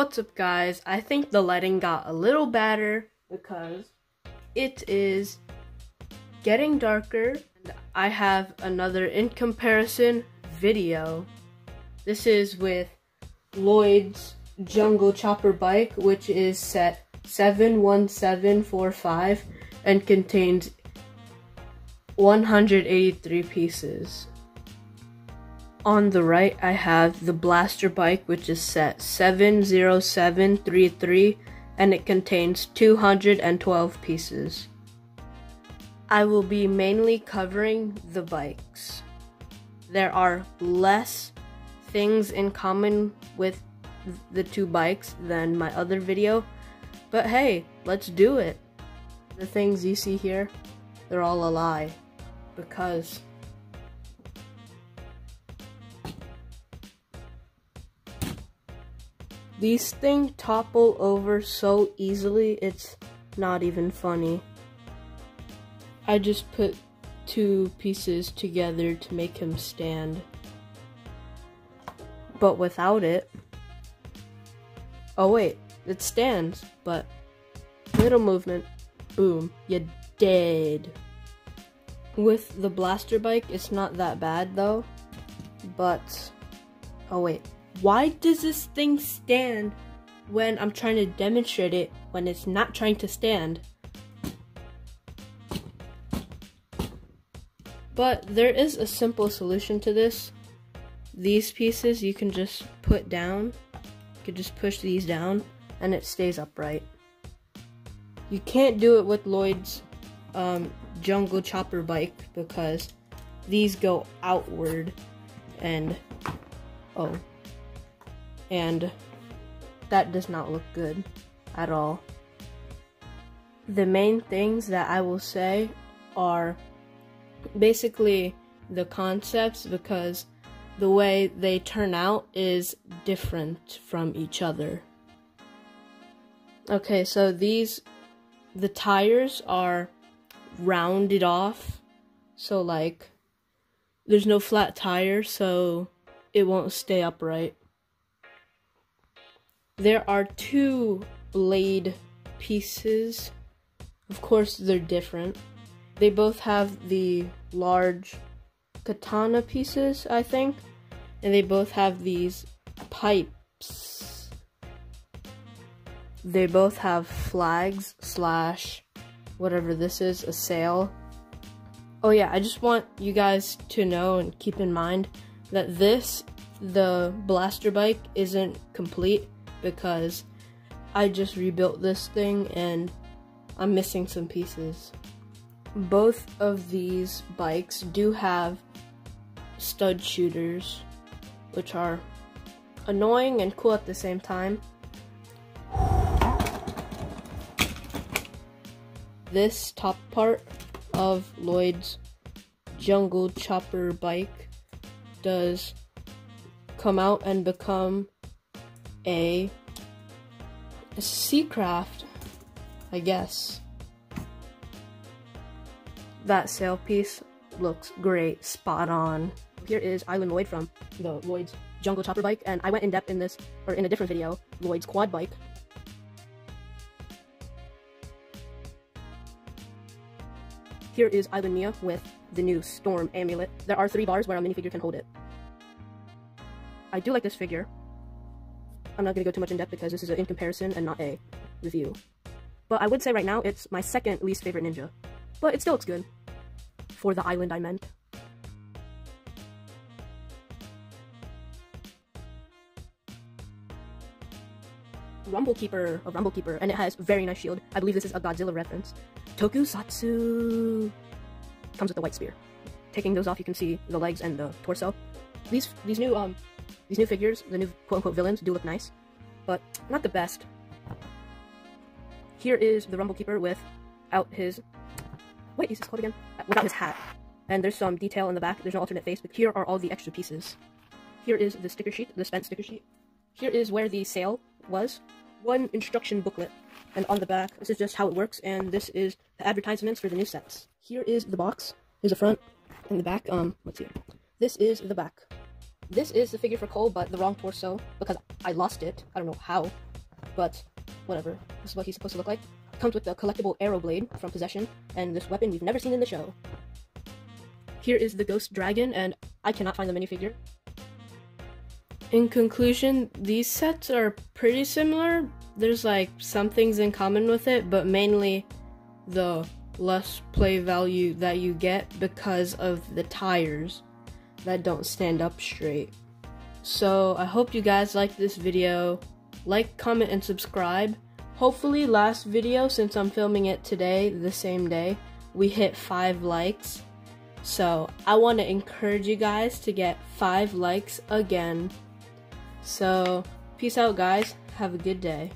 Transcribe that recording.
What's up, guys? I think the lighting got a little better because it is getting darker and I have another in comparison video. This is with Lloyd's Jungle Chopper bike, which is set 71745 and contains 183 pieces. On the right, I have the Blaster bike, which is set 70733 and it contains 212 pieces. I will be mainly covering the bikes. There are less things in common with the two bikes than my other video, but hey, let's do it. The things you see here, they're all a lie, because these things topple over so easily, it's not even funny. I just put two pieces together to make him stand. But without it, oh wait, it stands, but little movement, boom, you're dead. With the Blaster bike, it's not that bad though, but, oh wait. Why does this thing stand when I'm trying to demonstrate it when it's not trying to stand? But there is a simple solution to this. These pieces you can just put down. You can just push these down and it stays upright. You can't do it with Lloyd's Jungle Chopper bike because these go outward and that does not look good at all. The main things that I will say are basically the concepts, because the way they turn out is different from each other. Okay, so the tires are rounded off, so like there's no flat tire, so it won't stay upright. There are two blade pieces. Of course, they're different. They both have the large katana pieces, I think, and they both have these pipes. They both have flags slash whatever this is, a sail. Oh yeah, I just want you guys to know and keep in mind that the Blaster bike isn't complete, because I just rebuilt this thing and I'm missing some pieces. Both of these bikes do have stud shooters, which are annoying and cool at the same time. This top part of Lloyd's Jungle Chopper bike does come out and become a Seacraft, I guess. That sail piece looks great, spot on. Here is Island Lloyd from the Lloyd's Jungle Chopper bike, and I went in depth in this, or in a different video, Lloyd's quad bike. Here is Island Mia with the new Storm amulet. There are 3 bars where a minifigure can hold it. I do like this figure. I'm not going to go too much in depth because this is an in comparison and not a review. But I would say right now it's my second least favorite ninja. But it still looks good. For the island, I meant. Rumble Keeper, and it has very nice shield. I believe this is a Godzilla reference. Tokusatsu! Comes with the white spear. Taking those off, you can see the legs and the torso. These new figures, the new quote-unquote villains, do look nice, but not the best. Here is the Rumble Keeper without his... Wait, is this called again? Without his hat. And there's some detail in the back. There's no alternate face, but here are all the extra pieces. Here is the sticker sheet, the spent sticker sheet. Here is where the sail was. One instruction booklet. And on the back, this is just how it works, and this is the advertisements for the new sets. Here is the box. Here's the front and the back. Let's see. This is the back. This is the figure for Cole, but the wrong torso, because I lost it. I don't know how. but whatever. This is what he's supposed to look like. Comes with the collectible arrow blade from Possession, and this weapon we've never seen in the show. Here is the Ghost Dragon, and I cannot find the minifigure. In conclusion, these sets are pretty similar. There's like some things in common with it, but mainly the less play value that you get because of the tires that don't stand up straight. So I hope you guys liked this video. Like, comment, and subscribe. Hopefully last video, since I'm filming it today, the same day, we hit 5 likes. So I want to encourage you guys to get 5 likes again. So peace out, guys. Have a good day.